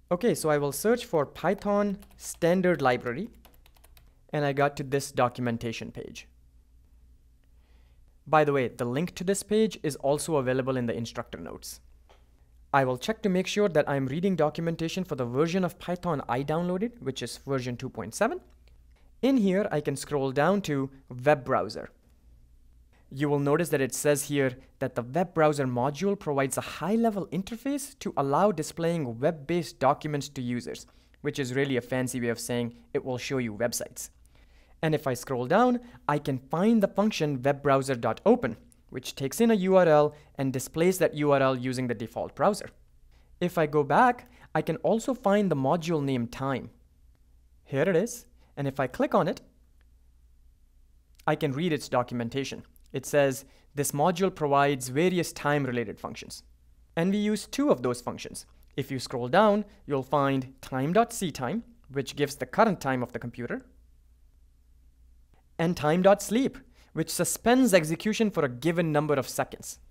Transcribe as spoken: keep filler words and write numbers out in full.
Okay, so I will search for Python standard library, and I got to this documentation page. By the way, the link to this page is also available in the instructor notes. I will check to make sure that I'm reading documentation for the version of Python I downloaded, which is version two point seven. In here, I can scroll down to web browser. You will notice that it says here that the web browser module provides a high-level interface to allow displaying web-based documents to users, which is really a fancy way of saying it will show you websites. And if I scroll down, I can find the function webbrowser.open, which takes in a U R L and displays that U R L using the default browser. If I go back, I can also find the module name time. Here it is, and if I click on it, I can read its documentation. It says this module provides various time-related functions. And we use two of those functions. If you scroll down, you'll find time.ctime, which gives the current time of the computer, and time.sleep, which suspends execution for a given number of seconds.